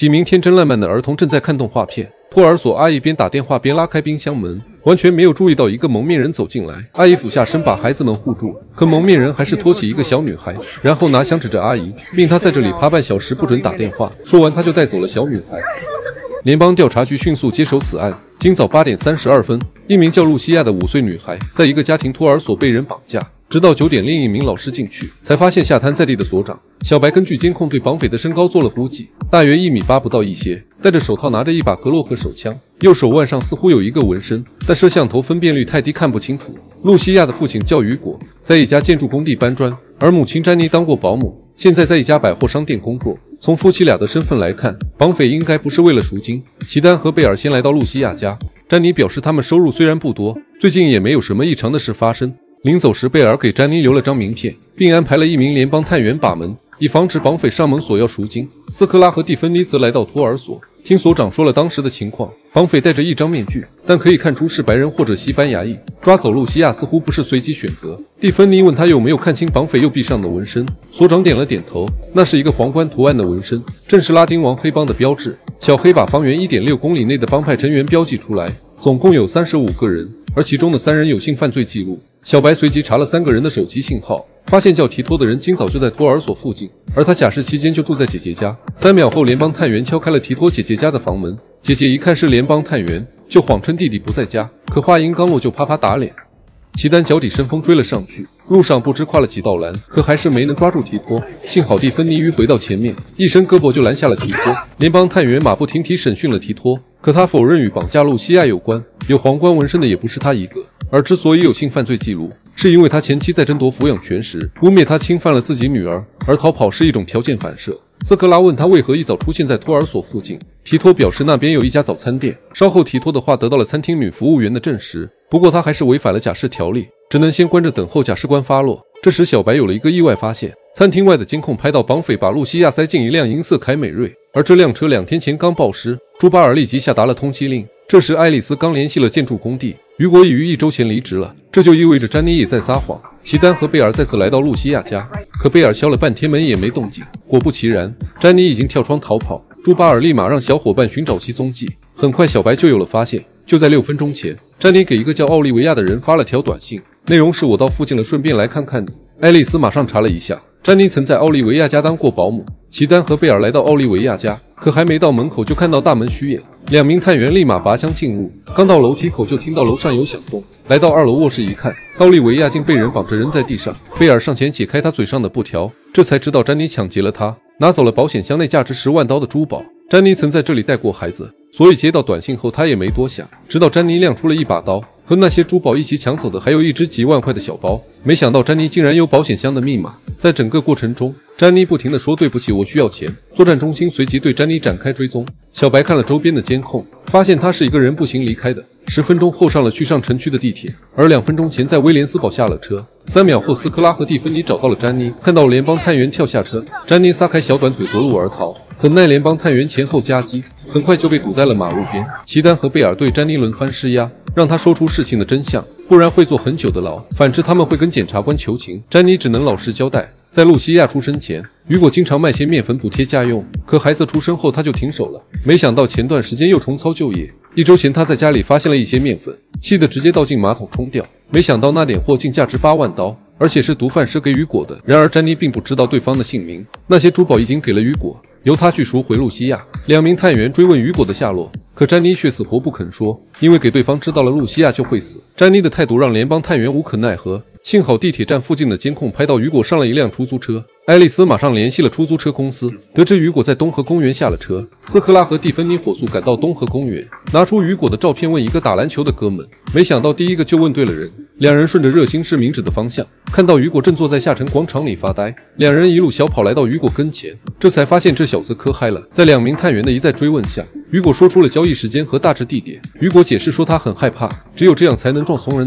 几名天真烂漫的儿童正在看动画片。托儿所阿姨边打电话边拉开冰箱门，完全没有注意到一个蒙面人走进来。阿姨俯下身把孩子们护住，可蒙面人还是拖起一个小女孩，然后拿枪指着阿姨，命她在这里趴半小时，不准打电话。说完，他就带走了小女孩。联邦调查局迅速接手此案。今早8点32分，一名叫露西亚的5岁女孩在一个家庭托儿所被人绑架。直到9点，另一名老师进去，才发现下瘫在地的所长。小白根据监控对绑匪的身高做了估计，大约1.8米不到一些，戴着手套，拿着一把格洛克手枪，右手腕上似乎有一个纹身，但摄像头分辨率太低，看不清楚。露西亚的父亲叫雨果，在一家建筑工地搬砖，而母亲詹妮当过保姆，现在在一家百货商店工作。从夫妻俩的身份来看，绑匪应该不是为了赎金。齐丹和贝尔先来到露西亚家，詹妮表示他们收入虽然不多，最近也没有什么异常的事发生。临走时，贝尔给詹妮留了张名片，并安排了一名联邦探员把门，以防止绑匪上门索要赎金。斯科拉和蒂芬妮则来到托儿所，听所长说了当时的情况。绑匪戴着一张面具，但可以看出是白人或者西班牙裔。抓走露西亚似乎不是随机选择。蒂芬妮问他有没有看清绑匪右臂上的纹身，所长点了点头，那是一个皇冠图案的纹身，正是拉丁王黑帮的标志。小黑把方圆1.6公里内的帮派成员标记出来，总共有35个人，而其中的3人有性犯罪记录。小白随即查了3个人的手机信号，发现叫提托的人今早就在托儿所附近，而他假释期间就住在姐姐家。3秒后，联邦探员敲开了提托姐姐家的房门，姐姐一看是联邦探员，就谎称弟弟不在家，可话音刚落就啪啪打脸。齐丹脚底生风追了上去，路上不知跨了几道栏，可还是没能抓住提托。幸好蒂芬妮迂回到前面，一伸胳膊就拦下了提托。联邦探员马不停蹄审讯了提托，可他否认与绑架露西亚有关，有皇冠纹身的也不是他一个。而之所以有性犯罪记录，是因为他前妻在争夺抚养权时污蔑他侵犯了自己女儿，而逃跑是一种条件反射。斯科拉问他为何一早出现在托儿所附近，提托表示那边有一家早餐店。稍后提托的话得到了餐厅女服务员的证实，不过他还是违反了假释条例，只能先关着等候假释官发落。这时小白有了一个意外发现，餐厅外的监控拍到绑匪把露西亚塞进一辆银色凯美瑞，而这辆车2天前刚报失。朱巴尔立即下达了通缉令。这时爱丽丝刚联系了建筑工地，雨果已于1周前离职了，这就意味着詹妮也在撒谎。齐丹和贝尔再次来到露西亚家，可贝尔敲了半天门也没动静。果不其然，詹妮已经跳窗逃跑。朱巴尔立马让小伙伴寻找其踪迹，很快小白就有了发现。就在6分钟前，詹妮给一个叫奥利维亚的人发了条短信，内容是我到附近了，顺便来看看你。爱丽丝马上查了一下，詹妮曾在奥利维亚家当过保姆。齐丹和贝尔来到奥利维亚家，可还没到门口就看到大门虚掩，2名探员立马拔枪进入，刚到楼梯口就听到楼上有响动，来到2楼卧室一看，奥利维亚竟被人绑着扔在地上。贝尔上前解开他嘴上的布条，这才知道詹妮抢劫了他，拿走了保险箱内价值10万刀的珠宝。詹妮曾在这里带过孩子，所以接到短信后他也没多想，直到詹妮亮出了一把刀，和那些珠宝一起抢走的还有一只几万块的小包。没想到詹妮竟然有保险箱的密码。在整个过程中，詹妮不停地说对不起，我需要钱。作战中心随即对詹妮展开追踪。小白看了周边的监控，发现他是一个人步行离开的。10分钟后上了去上城区的地铁，而2分钟前在威廉斯堡下了车。3秒后，斯科拉和蒂芬妮找到了詹妮，看到联邦探员跳下车，詹妮撒开小短腿夺路而逃，很耐联邦探员前后夹击，很快就被堵在了马路边。齐丹和贝尔对詹妮轮番施压，让他说出事情的真相，不然会坐很久的牢，反之他们会跟检察官求情。詹妮只能老实交代。在露西亚出生前，雨果经常卖些面粉补贴家用，可孩子出生后他就停手了。没想到前段时间又重操旧业，1周前他在家里发现了一些面粉，气得直接倒进马桶冲掉。没想到那点货竟价值8万刀，而且是毒贩赊给雨果的。然而詹妮并不知道对方的姓名，那些珠宝已经给了雨果，由他去赎回露西亚。2名探员追问雨果的下落，可詹妮却死活不肯说，因为给对方知道了露西亚就会死。詹妮的态度让联邦探员无可奈何。幸好地铁站附近的监控拍到雨果上了一辆出租车，爱丽丝马上联系了出租车公司，得知雨果在东河公园下了车。斯科拉和蒂芬妮火速赶到东河公园，拿出雨果的照片问一个打篮球的哥们，没想到第一个就问对了人。2人顺着热心市民指的方向，看到雨果正坐在下城广场里发呆，2人一路小跑来到雨果跟前，这才发现这小子磕嗨了。在2名探员的一再追问下，雨果说出了交易时间和大致地点。雨果解释说他很害怕，只有这样才能壮怂人胆。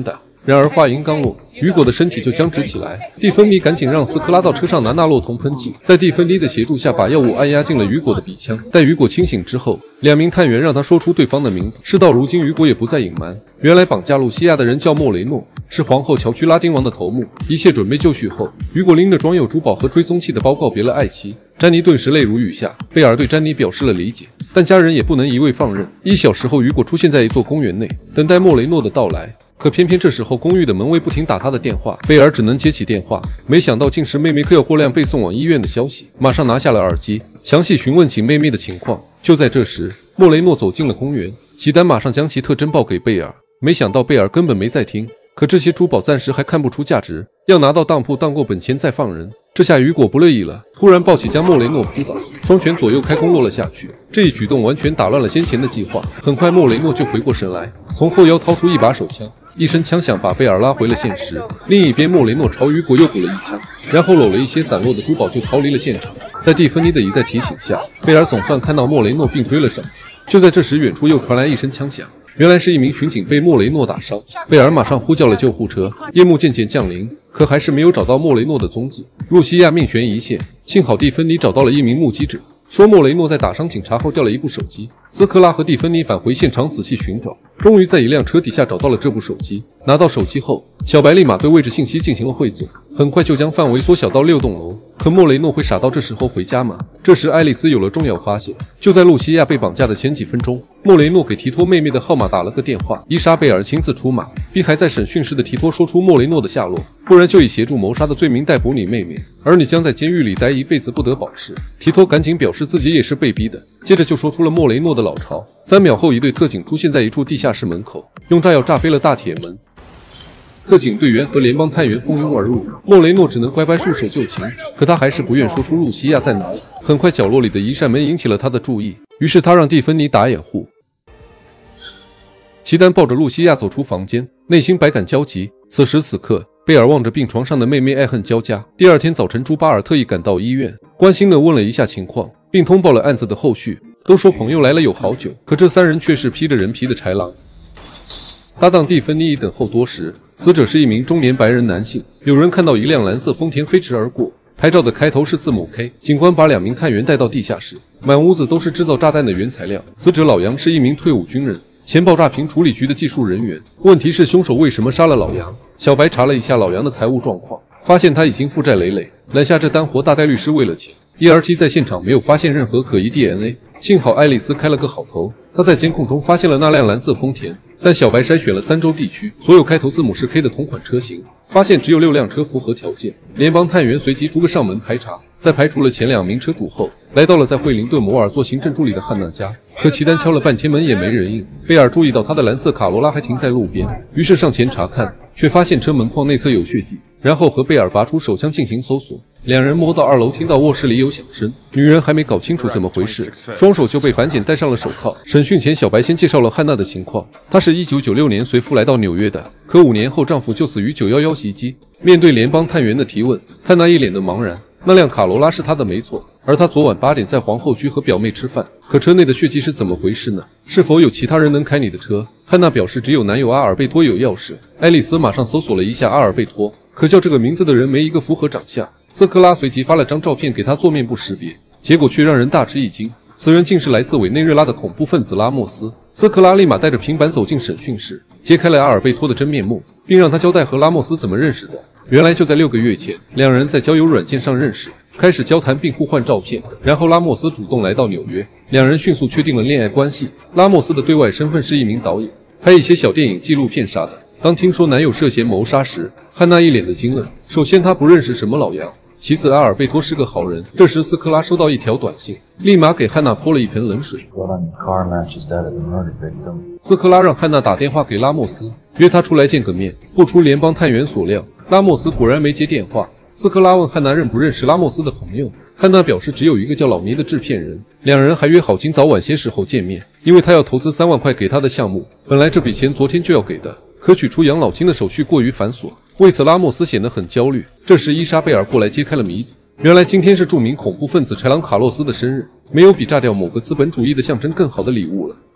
然而话音刚落，雨果的身体就僵直起来。蒂芬妮赶紧让斯科拉到车上拿纳洛酮喷剂，在蒂芬妮的协助下，把药物按压进了雨果的鼻腔。待雨果清醒之后，两名探员让他说出对方的名字。事到如今，雨果也不再隐瞒，原来绑架露西亚的人叫莫雷诺，是皇后乔区拉丁王的头目。一切准备就绪后，雨果拎着装有珠宝和追踪器的包告别了爱妻。詹妮顿时泪如雨下，贝尔对詹妮表示了理解，但家人也不能一味放任。1小时后，雨果出现在一座公园内，等待莫雷诺的到来。可偏偏这时候，公寓的门卫不停打他的电话，贝尔只能接起电话。没想到竟是妹妹嗑药过量被送往医院的消息，马上拿下了耳机，详细询问起妹妹的情况。就在这时，莫雷诺走进了公园，齐丹马上将其特征报给贝尔，没想到贝尔根本没在听。可这些珠宝暂时还看不出价值，要拿到当铺当够本钱再放人。这下雨果不乐意了，突然抱起将莫雷诺扑倒，双拳左右开弓落了下去。这一举动完全打乱了先前的计划。很快莫雷诺就回过神来，从后腰掏出一把手枪，一声枪响把贝尔拉回了现实。另一边，莫雷诺朝雨果又补了一枪，然后搂了一些散落的珠宝就逃离了现场。在蒂芬妮的一再提醒下，贝尔总算看到莫雷诺并追了上去。就在这时，远处又传来一声枪响，原来是一名巡警被莫雷诺打伤。贝尔马上呼叫了救护车，夜幕渐渐降临，可还是没有找到莫雷诺的踪迹。露西亚命悬一线，幸好蒂芬妮找到了一名目击者，说莫雷诺在打伤警察后掉了一部手机。斯科拉和蒂芬妮返回现场仔细寻找，终于在一辆车底下找到了这部手机。拿到手机后，小白立马对位置信息进行了汇总，很快就将范围缩小到6栋楼。可莫雷诺会傻到这时候回家吗？这时爱丽丝有了重要发现，就在露西亚被绑架的前几分钟，莫雷诺给提托妹妹的号码打了个电话，伊莎贝尔亲自出马，逼还在审讯室的提托说出莫雷诺的下落，不然就以协助谋杀的罪名逮捕你妹妹，而你将在监狱里待一辈子不得保释。提托赶紧表示自己也是被逼的，接着就说出了莫雷诺的老巢。3秒后，一队特警出现在一处地下室门口，用炸药炸飞了大铁门。特警队员和联邦探员蜂拥而入，莫雷诺只能乖乖束手就擒，可他还是不愿说出露西亚在哪里。很快，角落里的一扇门引起了他的注意，于是他让蒂芬妮打掩护。齐丹抱着露西亚走出房间，内心百感交集。此时此刻，贝尔望着病床上的妹妹，爱恨交加。第二天早晨，朱巴尔特意赶到医院，关心地问了一下情况，并通报了案子的后续。都说朋友来了有好酒，可这3人却是披着人皮的豺狼。搭档蒂芬妮一等候多时，死者是一名中年白人男性。有人看到一辆蓝色丰田飞驰而过，拍照的开头是字母 K。警官把2名探员带到地下室，满屋子都是制造炸弹的原材料。死者老杨是一名退伍军人，前爆炸品处理局的技术人员。问题是凶手为什么杀了老杨？小白查了一下老杨的财务状况，发现他已经负债累累，揽下这单活大概率是为了钱。ERT 在现场没有发现任何可疑 DNA， 幸好爱丽丝开了个好头，她在监控中发现了那辆蓝色丰田。但小白筛选了3州地区所有开头字母是 K 的同款车型，发现只有6辆车符合条件。联邦探员随即逐个上门排查，在排除了前2名车主后，来到了在惠灵顿摩尔做行政助理的汉娜家。可齐丹敲了半天门也没人应。贝尔注意到他的蓝色卡罗拉还停在路边，于是上前查看，却发现车门框内侧有血迹，然后和贝尔拔出手枪进行搜索。2人摸到2楼，听到卧室里有响声，女人还没搞清楚怎么回事，双手就被反检戴上了手铐。审讯前，小白先介绍了汉娜的情况，她是1996年随夫来到纽约的，可5年后丈夫就死于911袭击。面对联邦探员的提问，汉娜一脸的茫然。那辆卡罗拉是她的没错，而她昨晚8点在皇后区和表妹吃饭，可车内的血迹是怎么回事呢？是否有其他人能开你的车？汉娜表示只有男友阿尔贝托有钥匙。爱丽丝马上搜索了一下阿尔贝托，可叫这个名字的人没一个符合长相。斯科拉随即发了张照片给他做面部识别，结果却让人大吃一惊，此人竟是来自委内瑞拉的恐怖分子拉莫斯。斯科拉立马带着平板走进审讯室，揭开了阿尔贝托的真面目，并让他交代和拉莫斯怎么认识的。原来就在6个月前，2人在交友软件上认识，开始交谈并互换照片，然后拉莫斯主动来到纽约，2人迅速确定了恋爱关系。拉莫斯的对外身份是一名导演，拍一些小电影、纪录片啥的。当听说男友涉嫌谋杀时，汉娜一脸的惊愕。首先她不认识什么老杨，其次阿尔贝托是个好人。这时斯科拉收到一条短信，立马给汉娜泼了一盆冷水。斯科拉让汉娜打电话给拉莫斯，约他出来见个面。不出联邦探员所料，拉莫斯果然没接电话。斯科拉问汉娜认不认识拉莫斯的朋友，汉娜表示只有一个叫老尼的制片人。2人还约好今早晚些时候见面，因为他要投资3万块给他的项目，本来这笔钱昨天就要给的，可取出养老金的手续过于繁琐，为此拉莫斯显得很焦虑。这时伊莎贝尔过来揭开了谜底，原来今天是著名恐怖分子豺狼卡洛斯的生日，没有比炸掉某个资本主义的象征更好的礼物了。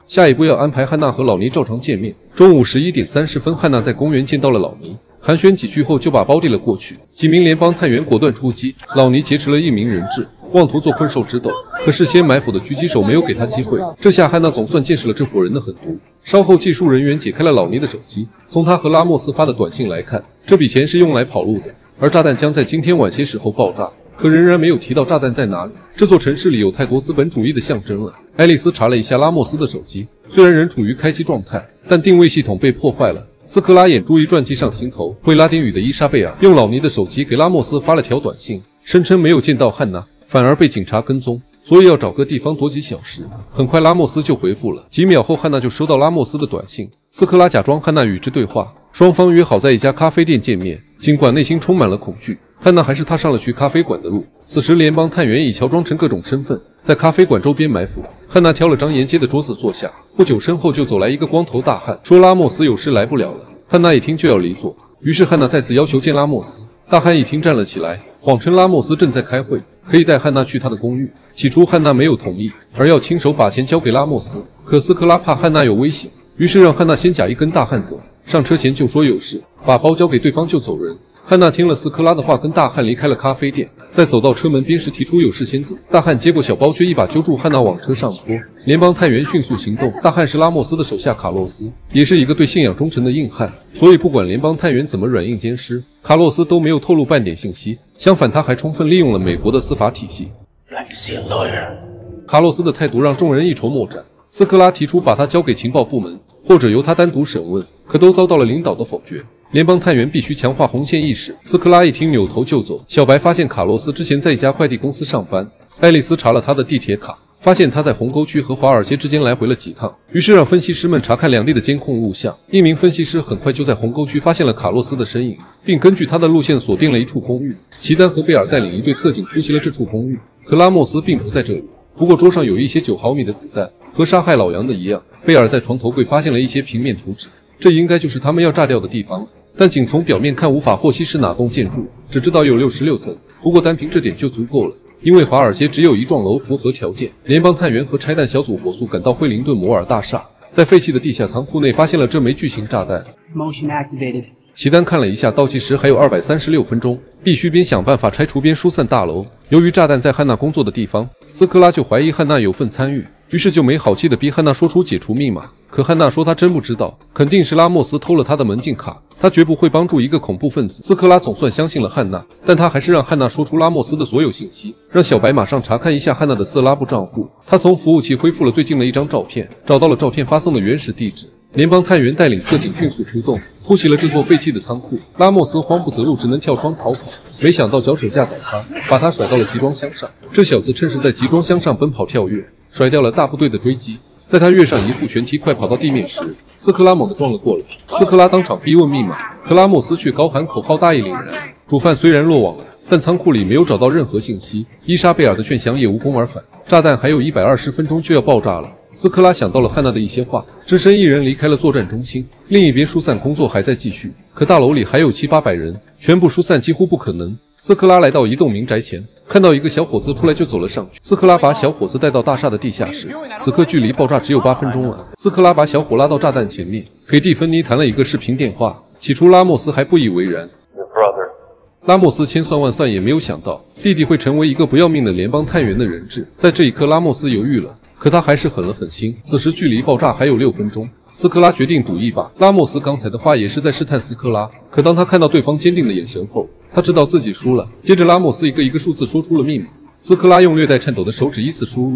下一步要安排汉娜和老尼照常见面。中午11点30分，汉娜在公园见到了老尼，寒暄几句后就把包递了过去。几名联邦探员果断出击，老尼劫持了一名人质，妄图做困兽之斗，可是先埋伏的狙击手没有给他机会。这下汉娜总算见识了这伙人的狠毒。稍后技术人员解开了老尼的手机，从他和拉莫斯发的短信来看，这笔钱是用来跑路的，而炸弹将在今天晚些时候爆炸。可仍然没有提到炸弹在哪里。这座城市里有太多资本主义的象征了。爱丽丝查了一下拉莫斯的手机，虽然仍处于开机状态，但定位系统被破坏了。斯科拉眼珠一转，记上心头。会拉丁语的伊莎贝尔用老尼的手机给拉莫斯发了条短信，声称没有见到汉娜，反而被警察跟踪，所以要找个地方躲几小时。很快拉莫斯就回复了，几秒后汉娜就收到拉莫斯的短信。斯科拉假装汉娜与之对话，双方约好在一家咖啡店见面。尽管内心充满了恐惧，汉娜还是踏上了去咖啡馆的路。此时联邦探员已乔装成各种身份，在咖啡馆周边埋伏。汉娜挑了张沿街的桌子坐下，不久身后就走来一个光头大汉，说拉莫斯有事来不了了。汉娜一听就要离座，于是汉娜再次要求见拉莫斯。大汉一听站了起来，谎称拉莫斯正在开会，可以带汉娜去他的公寓。起初汉娜没有同意，而要亲手把钱交给拉莫斯，可斯科拉怕汉娜有危险，于是让汉娜先假意跟大汉走，上车前就说有事，把包交给对方就走人。汉娜听了斯科拉的话，跟大汉离开了咖啡店。在走到车门边时提出有事先走，大汉接过小包却一把揪住汉娜往车上拖。联邦探员迅速行动，大汉是拉莫斯的手下卡洛斯，也是一个对信仰忠诚的硬汉，所以不管联邦探员怎么软硬兼施，卡洛斯都没有透露半点信息，相反他还充分利用了美国的司法体系。卡洛斯的态度让众人一筹莫展。斯科拉提出把他交给情报部门，或者由他单独审问，可都遭到了领导的否决。联邦探员必须强化红线意识。斯科拉一听扭头就走。小白发现卡洛斯之前在一家快递公司上班，爱丽丝查了他的地铁卡，发现他在红沟区和华尔街之间来回了几趟，于是让分析师们查看两地的监控录像。一名分析师很快就在红沟区发现了卡洛斯的身影，并根据他的路线锁定了一处公寓。齐丹和贝尔带领一队特警突袭了这处公寓，可拉莫斯并不在这里。不过桌上有一些9毫米的子弹，和杀害老杨的一样。贝尔在床头柜发现了一些平面图纸，这应该就是他们要炸掉的地方了。但仅从表面看无法获悉是哪栋建筑，只知道有66层。不过单凭这点就足够了，因为华尔街只有一幢楼符合条件。联邦探员和拆弹小组火速赶到惠灵顿摩尔大厦，在废弃的地下仓库内发现了这枚巨型炸弹。齐丹看了一下倒计时，还有236分钟，必须边想办法拆除边疏散大楼。由于炸弹在汉娜工作的地方，斯科拉就怀疑汉娜有份参与，于是就没好气的逼汉娜说出解除密码。可汉娜说她真不知道，肯定是拉莫斯偷了她的门禁卡，她绝不会帮助一个恐怖分子。斯科拉总算相信了汉娜，但他还是让汉娜说出拉莫斯的所有信息，让小白马上查看一下汉娜的色拉布账户。他从服务器恢复了最近的一张照片，找到了照片发送的原始地址。联邦探员带领特警迅速出动，突袭了这座废弃的仓库。拉莫斯慌不择路，只能跳窗逃跑，没想到脚手架倒塌，把他甩到了集装箱上。这小子趁势在集装箱上奔跑跳跃，甩掉了大部队的追击。在他跃上一副旋蹄快跑到地面时，斯科拉猛地撞了过来。斯科拉当场逼问密码，可拉莫斯却高喊口号，大义凛然。主犯虽然落网了，但仓库里没有找到任何信息，伊莎贝尔的劝降也无功而返。炸弹还有120分钟就要爆炸了。斯科拉想到了汉娜的一些话，只身一人离开了作战中心。另一边疏散工作还在继续，可大楼里还有700-800人，全部疏散几乎不可能。斯科拉来到一栋民宅前，看到一个小伙子出来就走了上去。斯科拉把小伙子带到大厦的地下室，此刻距离爆炸只有8分钟了。斯科拉把小伙拉到炸弹前面，给蒂芬妮谈了一个视频电话。起初拉莫斯还不以为然，拉莫斯千算万算也没有想到弟弟会成为一个不要命的联邦探员的人质。在这一刻拉莫斯犹豫了，可他还是狠了狠心。此时距离爆炸还有6分钟，斯科拉决定赌一把。拉莫斯刚才的话也是在试探斯科拉，可当他看到对方坚定的眼神后，他知道自己输了。接着拉莫斯一个一个数字说出了密码，斯科拉用略带颤抖的手指依次输入。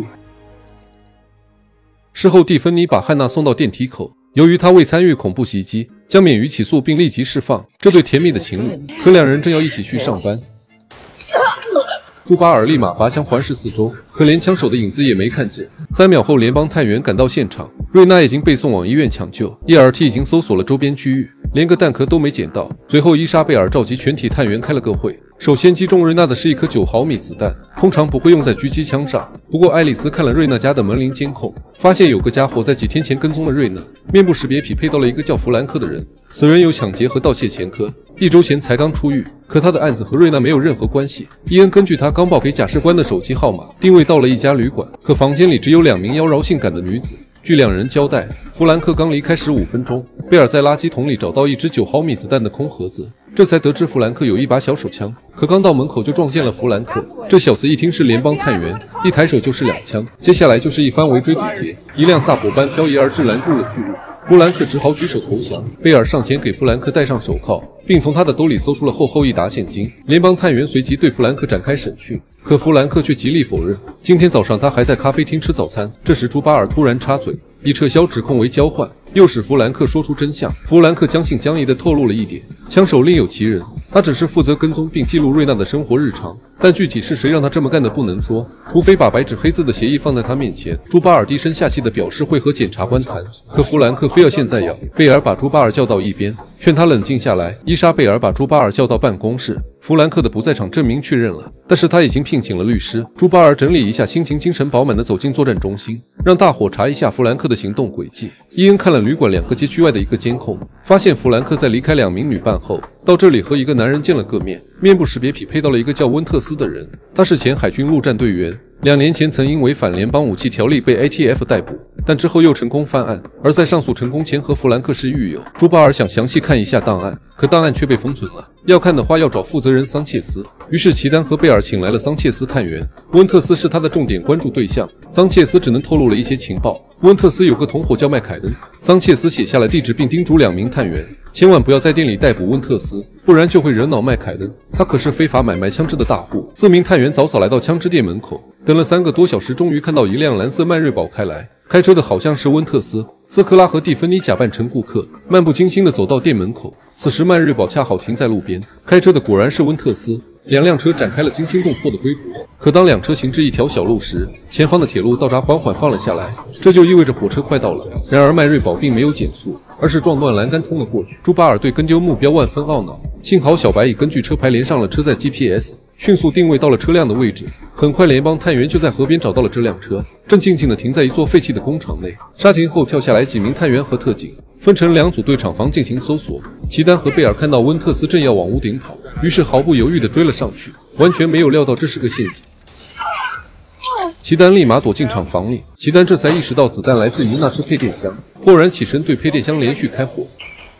事后蒂芬妮把汉娜送到电梯口，由于她未参与恐怖袭击，将免于起诉并立即释放。这对甜蜜的情侣，可两人正要一起去上班。朱巴尔立马拔枪环视四周，可连枪手的影子也没看见。3秒后，联邦探员赶到现场，瑞娜已经被送往医院抢救 ，ERT 已经搜索了周边区域，连个弹壳都没捡到。随后，伊莎贝尔召集全体探员开了个会。首先击中瑞娜的是一颗9毫米子弹，通常不会用在狙击枪上。不过爱丽丝看了瑞娜家的门铃监控，发现有个家伙在几天前跟踪了瑞娜，面部识别匹配到了一个叫弗兰克的人。此人有抢劫和盗窃前科，1周前才刚出狱，可他的案子和瑞娜没有任何关系。伊恩根据他刚报给假释官的手机号码，定位到了一家旅馆，可房间里只有2名妖娆性感的女子。 据两人交代，弗兰克刚离开15分钟，贝尔在垃圾桶里找到一支9毫米子弹的空盒子，这才得知弗兰克有一把小手枪。可刚到门口就撞见了弗兰克，这小子一听是联邦探员，一抬手就是2枪，接下来就是一番围追堵截，一辆萨博般飘移而至拦住了去路。弗兰克只好举手投降，贝尔上前给弗兰克戴上手铐，并从他的兜里搜出了厚厚一沓现金。联邦探员随即对弗兰克展开审讯，可弗兰克却极力否认。今天早上他还在咖啡厅吃早餐。这时朱巴尔突然插嘴，以撤销指控为交换，又使弗兰克说出真相。弗兰克将信将疑地透露了一点，枪手另有其人，他只是负责跟踪并记录瑞娜的生活日常，但具体是谁让他这么干的不能说，除非把白纸黑字的协议放在他面前。朱巴尔低声下气地表示会和检察官谈，可弗兰克非要现在要。贝尔把朱巴尔叫到一边，劝他冷静下来。伊莎贝尔把朱巴尔叫到办公室，弗兰克的不在场证明确认了，但是他已经聘请了律师。朱巴尔整理一下心情，精神饱满地走进作战中心，让大伙查一下弗兰克的行动轨迹。伊恩看了旅馆2个街区外的一个监控，发现弗兰克在离开2名女伴后，到这里和一个男人见了个面，面部识别匹配到了一个叫温特斯的人，他是前海军陆战队员，2年前曾因违反联邦武器条例被 ATF 逮捕，但之后又成功翻案，而在上诉成功前和弗兰克是狱友。朱巴尔想详细看一下档案，可档案却被封存了，要看的话要找负责人桑切斯。于是齐丹和贝尔请来了桑切斯探员，温特斯是他的重点关注对象，桑切斯只能透露了一些情报。温特斯有个同伙叫麦凯恩，桑切斯写下了地址，并叮嘱2名探员千万不要在店里逮捕温特斯，不然就会惹恼麦凯恩，他可是非法买卖枪支的大户。4名探员早早来到枪支店门口，等了3个多小时，终于看到一辆蓝色迈锐宝开来，开车的好像是温特斯。斯科拉和蒂芬妮假扮成顾客，漫不经心地走到店门口，此时迈锐宝恰好停在路边，开车的果然是温特斯。2辆车展开了惊心动魄的追捕，可当2车行至一条小路时，前方的铁路道闸缓缓放了下来，这就意味着火车快到了。然而迈锐宝并没有减速，而是撞断栏杆冲了过去。朱巴尔对跟丢目标万分懊恼，幸好小白已根据车牌连上了车载 GPS， 迅速定位到了车辆的位置。很快联邦探员就在河边找到了这辆车，正静静地停在一座废弃的工厂内。刹停后跳下来几名探员和特警，分成2组对厂房进行搜索。齐丹和贝尔看到温特斯正要往屋顶跑，于是毫不犹豫地追了上去，完全没有料到这是个陷阱。齐丹立马躲进厂房里，齐丹这才意识到子弹来自于那只配电箱，豁然起身对配电箱连续开火。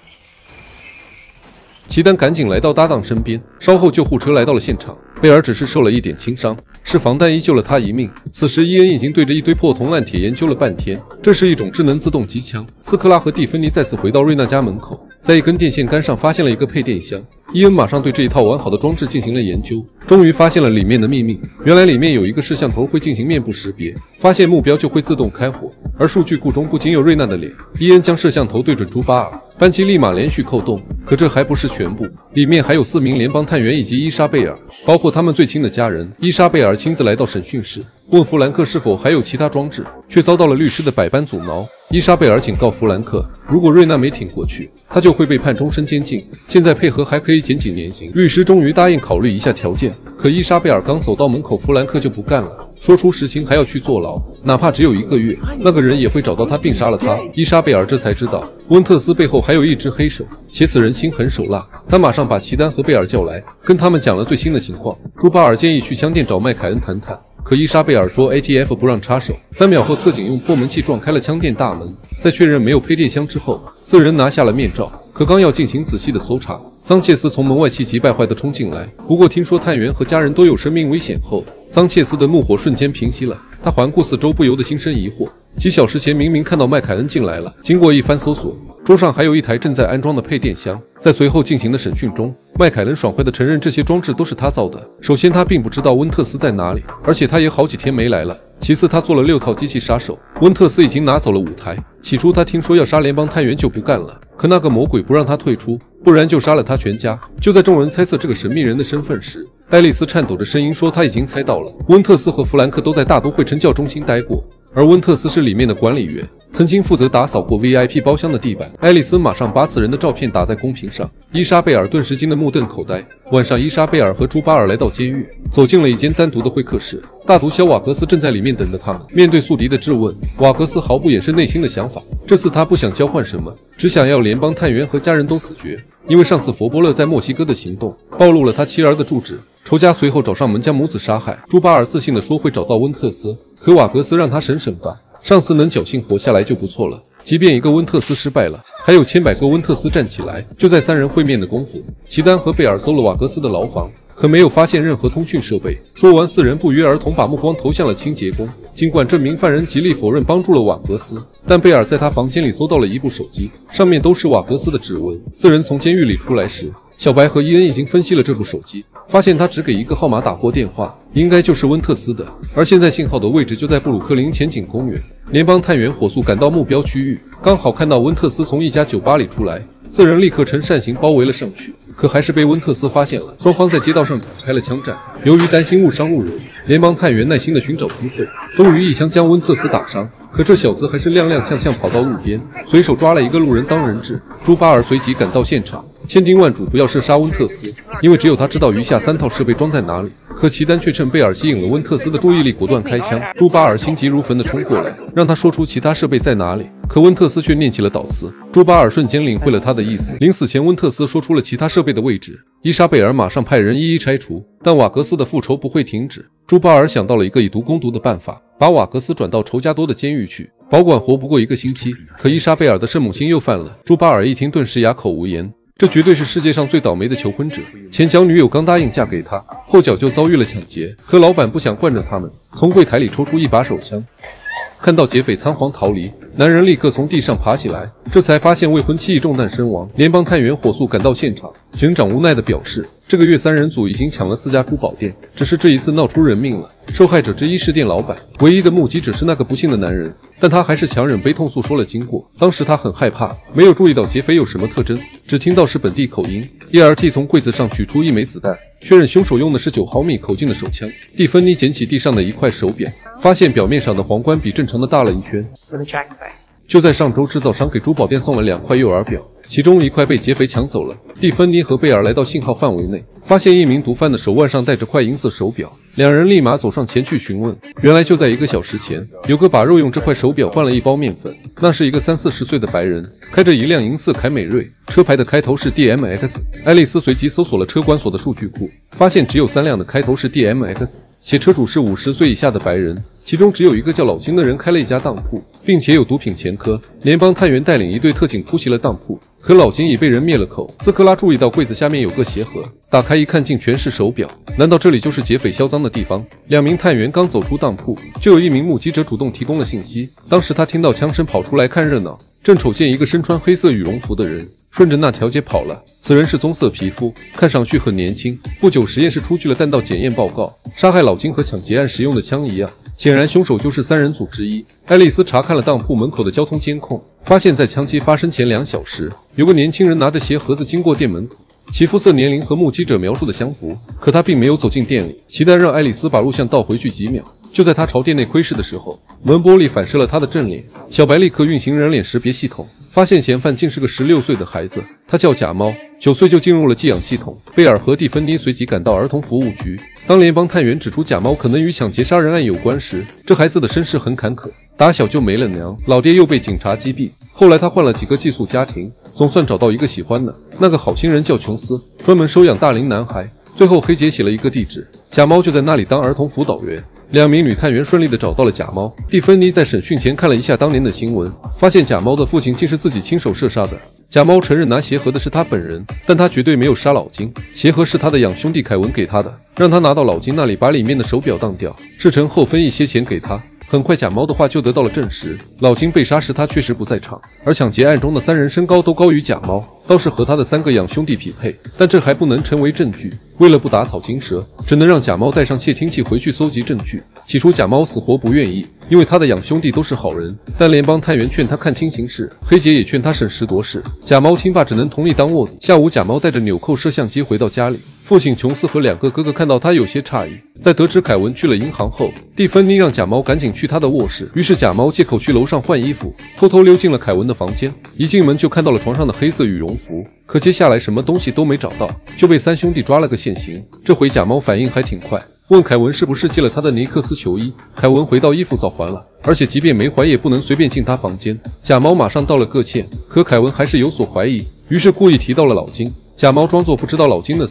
齐丹赶紧来到搭档身边，稍后救护车来到了现场。贝尔只是受了一点轻伤，是防弹衣救了他一命。此时伊恩已经对着一堆破铜烂铁研究了半天，这是一种智能自动机枪。斯科拉和蒂芬妮再次回到瑞娜家门口，在一根电线杆上发现了一个配电箱。伊恩马上对这一套完好的装置进行了研究，终于发现了里面的秘密。原来里面有一个摄像头会进行面部识别，发现目标就会自动开火，而数据库中不仅有瑞娜的脸。伊恩将摄像头对准朱巴尔，扳机立马连续扣动。可这还不是全部，里面还有4名联邦探员以及伊莎贝尔，包括他们最亲的家人。伊莎贝尔亲自来到审讯室，问弗兰克是否还有其他装置，却遭到了律师的百般阻挠。伊莎贝尔警告弗兰克，如果瑞娜没挺过去，他就会被判终身监禁，现在配合还可以减几年刑。律师终于答应考虑一下条件，可伊莎贝尔刚走到门口，弗兰克就不干了，说出实情还要去坐牢，哪怕只有1个月，那个人也会找到他并杀了他。伊莎贝尔这才知道温特斯背后还有一只黑手，且此人心狠手辣。他马上把齐丹和贝尔叫来，跟他们讲了最新的情况。朱巴尔建议去枪店找麦凯恩谈谈，可伊莎贝尔说 ATF 不让插手。3秒后，特警用破门器撞开了枪店大门，在确认没有配电箱之后，4人拿下了面罩。可刚要进行仔细的搜查，桑切斯从门外气急败坏地冲进来。不过听说探员和家人都有生命危险后，桑切斯的怒火瞬间平息了。他环顾四周，不由得心生疑惑，几小时前明明看到麦凯恩进来了。经过一番搜索，桌上还有一台正在安装的配电箱。在随后进行的审讯中，麦凯恩爽快地承认这些装置都是他造的。首先，他并不知道温特斯在哪里，而且他也好几天没来了。其次，他做了6套机器杀手，温特斯已经拿走了5台。起初他听说要杀联邦探员就不干了，可那个魔鬼不让他退出，不然就杀了他全家。就在众人猜测这个神秘人的身份时，戴丽丝颤抖着声音说他已经猜到了，温特斯和弗兰克都在大都会惩教中心待过，而温特斯是里面的管理员，曾经负责打扫过 VIP 包厢的地板。爱丽丝马上把此人的照片打在公屏上，伊莎贝尔顿时惊得目瞪口呆。晚上，伊莎贝尔和朱巴尔来到监狱，走进了一间单独的会客室，大毒枭瓦格斯正在里面等着他们。面对宿敌的质问，瓦格斯毫不掩饰内心的想法，这次他不想交换什么，只想要联邦探员和家人都死绝。因为上次佛伯勒在墨西哥的行动暴露了他妻儿的住址，仇家随后找上门将母子杀害。朱巴尔自信地说会找到温特斯，可瓦格斯让他省省吧， 上次能侥幸活下来就不错了。即便一个温特斯失败了，还有千百个温特斯站起来。就在三人会面的功夫，齐丹和贝尔搜了瓦格斯的牢房，可没有发现任何通讯设备。说完，四人不约而同把目光投向了清洁工。尽管这名犯人极力否认帮助了瓦格斯，但贝尔在他房间里搜到了一部手机，上面都是瓦格斯的指纹。四人从监狱里出来时，小白和伊恩已经分析了这部手机，发现他只给一个号码打过电话，应该就是温特斯的。而现在信号的位置就在布鲁克林前景公园。联邦探员火速赶到目标区域，刚好看到温特斯从一家酒吧里出来，四人立刻呈扇形包围了上去，可还是被温特斯发现了。双方在街道上展开了枪战。由于担心误伤路人，联邦探员耐心地寻找机会，终于一枪将温特斯打伤。可这小子还是踉踉跄跄跑到路边，随手抓了一个路人当人质。朱巴尔随即赶到现场，千叮万嘱不要射杀温特斯，因为只有他知道余下3套设备装在哪里。可齐丹却趁贝尔吸引了温特斯的注意力，果断开枪。朱巴尔心急如焚地冲过来，让他说出其他设备在哪里。可温特斯却念起了祷词，朱巴尔瞬间领会了他的意思。临死前，温特斯说出了其他设备的位置。伊莎贝尔马上派人一一拆除，但瓦格斯的复仇不会停止。朱巴尔想到了一个以毒攻毒的办法，把瓦格斯转到仇家多的监狱去，保管活不过1个星期。可伊莎贝尔的圣母心又犯了。朱巴尔一听，顿时哑口无言。这绝对是世界上最倒霉的求婚者。前脚女友刚答应嫁给他，后脚就遭遇了抢劫。可老板不想惯着他们，从柜台里抽出一把手枪。看到劫匪仓皇逃离，男人立刻从地上爬起来，这才发现未婚妻已中弹身亡。联邦探员火速赶到现场，警长无奈地表示，这个月3人组已经抢了4家珠宝店，只是这一次闹出人命了。受害者之一是店老板，唯一的目击者是那个不幸的男人，但他还是强忍悲痛诉说了经过。当时他很害怕，没有注意到劫匪有什么特征，只听到是本地口音。ERT 从柜子上取出1枚子弹，确认凶手用的是9毫米口径的手枪。蒂芬妮捡起地上的一块手表，发现表面上的皇冠比正常的大了1圈。就在上周，制造商给珠宝店送了2块诱饵表，其中1块被劫匪抢走了。蒂芬妮和贝尔来到信号范围内，发现一名毒贩的手腕上戴着块银色手表，两人立马走上前去询问。原来就在1个小时前，有个把肉用这块手表换了1包面粉，那是一个30-40岁的白人，开着一辆银色凯美瑞，车牌的开头是 DMX。爱丽丝随即搜索了车管所的数据库，发现只有3辆的开头是 DMX， 且车主是50岁以下的白人，其中只有一个叫老金的人开了一家当铺，并且有毒品前科。联邦探员带领一队特警突袭了当铺，可老金已被人灭了口。斯科拉注意到柜子下面有个鞋盒，打开一看，竟全是手表。难道这里就是劫匪销赃的地方？2名探员刚走出当铺，就有一名目击者主动提供了信息。当时他听到枪声，跑出来看热闹，正瞅见一个身穿黑色羽绒服的人顺着那条街跑了。此人是棕色皮肤，看上去很年轻。不久，实验室出具了弹道检验报告，杀害老金和抢劫案使用的枪一样，显然凶手就是3人组之一。爱丽丝查看了当铺门口的交通监控，发现在枪击发生前2小时，有个年轻人拿着鞋盒子经过店门口，其肤色年龄和目击者描述的相符，可他并没有走进店里。齐丹让爱丽丝把录像倒回去几秒，就在他朝店内窥视的时候，门玻璃反射了他的正脸。小白立刻运行人脸识别系统，发现嫌犯竟是个16岁的孩子，他叫假猫，9岁就进入了寄养系统。贝尔和蒂芬妮随即赶到儿童服务局。当联邦探员指出假猫可能与抢劫杀人案有关时，这孩子的身世很坎坷，打小就没了娘，老爹又被警察击毙。后来他换了几个寄宿家庭，总算找到一个喜欢的。那个好心人叫琼斯，专门收养大龄男孩。最后黑姐写了一个地址，假猫就在那里当儿童辅导员。2名女探员顺利地找到了假猫。蒂芬妮在审讯前看了一下当年的新闻，发现假猫的父亲竟是自己亲手射杀的。假猫承认拿鞋盒的是他本人，但他绝对没有杀老金，鞋盒是他的养兄弟凯文给他的，让他拿到老金那里把里面的手表当掉，事成后分一些钱给他。很快假猫的话就得到了证实，老金被杀时他确实不在场，而抢劫案中的3人身高都高于假猫，倒是和他的3个养兄弟匹配，但这还不能成为证据。为了不打草惊蛇，只能让假猫带上窃听器回去搜集证据。起初假猫死活不愿意，因为他的养兄弟都是好人，但联邦探员劝他看清形势，黑姐也劝他审时度势。假猫听罢只能同意当卧底。下午假猫带着纽扣摄像机回到家里，父亲琼斯和2个哥哥看到他有些诧异。在得知凯文去了银行后，蒂芬妮让假猫赶紧去他的卧室，于是假猫借口去楼上换衣服，偷偷溜进了凯文的房间。一进门就看到了床上的黑色羽绒服，可接下来什么东西都没找到，就被3兄弟抓了个现行。这回假猫反应还挺快，问凯文是不是借了他的尼克斯球衣。凯文回道衣服早还了，而且即便没还也不能随便进他房间。假猫马上道了个歉，可凯文还是有所怀疑，于是故意提到了老金。假猫装作不知道老金的死，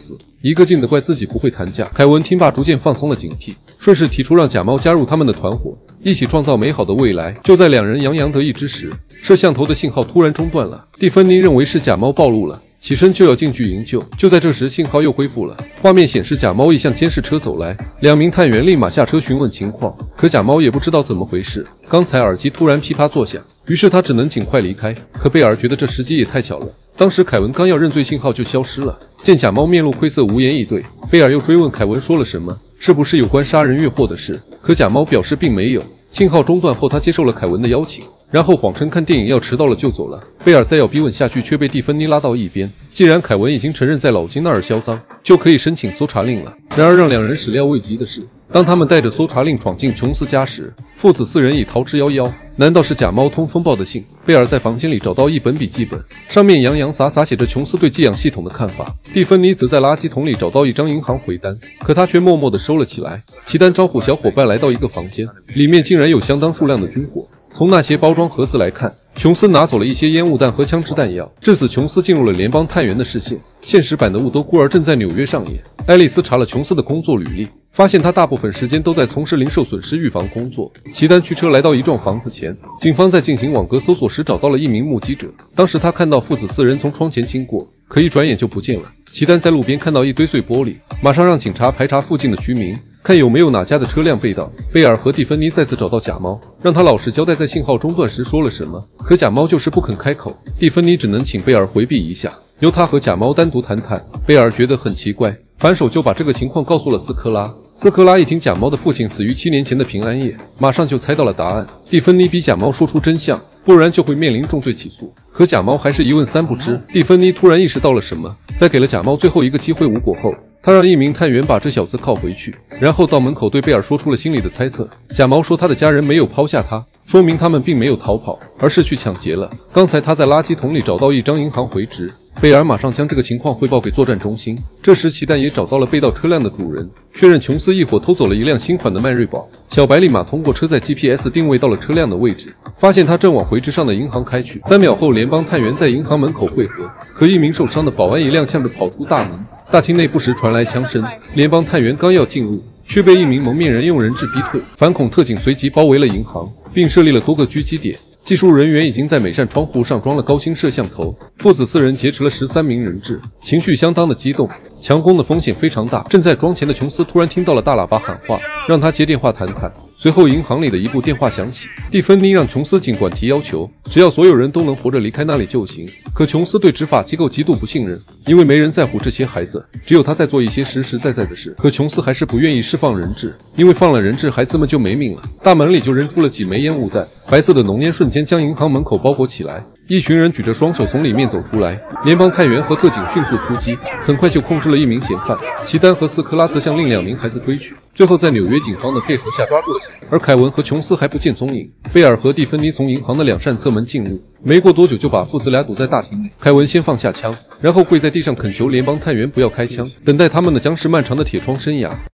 一个劲的怪自己不会谈价。凯文听罢逐渐放松了警惕，顺势提出让假猫加入他们的团伙，一起创造美好的未来。就在两人洋洋得意之时，摄像头的信号突然中断了。蒂芬妮认为是假猫暴露了，起身就要进去营救。就在这时，信号又恢复了，画面显示假猫亦向监视车走来。2名探员立马下车询问情况，可假猫也不知道怎么回事。刚才耳机突然噼啪作响，于是他只能尽快离开。可贝尔觉得这时机也太巧了，当时凯文刚要认罪，信号就消失了。见假猫面露愧色，无言以对，贝尔又追问凯文说了什么，是不是有关杀人越货的事？可假猫表示并没有。信号中断后，他接受了凯文的邀请，然后谎称看电影要迟到了就走了。贝尔再要逼问下去，却被蒂芬妮拉到一边。既然凯文已经承认在老金那儿销赃，就可以申请搜查令了。然而让两人始料未及的是，当他们带着搜查令闯进琼斯家时，父子4人已逃之夭夭。难道是假猫通风报的信？贝尔在房间里找到一本笔记本，上面洋洋洒洒写着琼斯对寄养系统的看法。蒂芬妮则在垃圾桶里找到一张银行回单，可她却默默地收了起来。齐丹招呼小伙伴来到一个房间，里面竟然有相当数量的军火。从那些包装盒子来看，琼斯拿走了一些烟雾弹和枪支弹药。至此，琼斯进入了联邦探员的视线。现实版的雾都孤儿正在纽约上演。爱丽丝查了琼斯的工作履历，发现他大部分时间都在从事零售损失预防工作。齐丹驱车来到一幢房子前，警方在进行网格搜索时找到了一名目击者。当时他看到父子4人从窗前经过，可一转眼就不见了。齐丹在路边看到一堆碎玻璃，马上让警察排查附近的居民，看有没有哪家的车辆被盗。贝尔和蒂芬妮再次找到假猫，让他老实交代在信号中断时说了什么，可假猫就是不肯开口。蒂芬妮只能请贝尔回避一下，由他和假猫单独谈谈。贝尔觉得很奇怪，反手就把这个情况告诉了斯科拉。斯科拉一听假猫的父亲死于7年前的平安夜，马上就猜到了答案。蒂芬妮逼假猫说出真相，不然就会面临重罪起诉。可假猫还是一问三不知。蒂芬妮突然意识到了什么，在给了假猫最后一个机会无果后，他让一名探员把这小子铐回去，然后到门口对贝尔说出了心里的猜测。假猫说他的家人没有抛下他，说明他们并没有逃跑，而是去抢劫了。刚才他在垃圾桶里找到一张银行回执，贝尔马上将这个情况汇报给作战中心。这时齐丹也找到了被盗车辆的主人，确认琼斯一伙偷走了一辆新款的迈锐宝。小白立马通过车载 GPS 定位到了车辆的位置，发现他正往回执上的银行开去。3秒后，联邦探员在银行门口汇合，可一名受伤的保安一踉跄着跑出大门。大厅内不时传来枪声，联邦探员刚要进入，却被一名蒙面人用人质逼退。反恐特警随即包围了银行，并设立了多个狙击点。技术人员已经在每扇窗户上装了高清摄像头。父子4人劫持了13名人质，情绪相当的激动，强攻的风险非常大。正在装钱的琼斯突然听到了大喇叭喊话，让他接电话谈谈。随后银行里的一部电话响起，蒂芬妮让琼斯尽管提要求，只要所有人都能活着离开那里就行。可琼斯对执法机构极度不信任，因为没人在乎这些孩子，只有他在做一些实实在在的事。可琼斯还是不愿意释放人质，因为放了人质，孩子们就没命了。大门里就扔出了几枚烟雾弹，白色的浓烟瞬间将银行门口包裹起来。一群人举着双手从里面走出来，联邦探员和特警迅速出击，很快就控制了一名嫌犯。齐丹和斯科拉则向另2名孩子追去，最后在纽约警方的配合下抓住了嫌犯。而凯文和琼斯还不见踪影。贝尔和蒂芬妮从银行的2扇侧门进入，没过多久就把父子俩堵在大厅内。凯文先放下枪，然后跪在地上恳求联邦探员不要开枪，等待他们的将是漫长的铁窗生涯。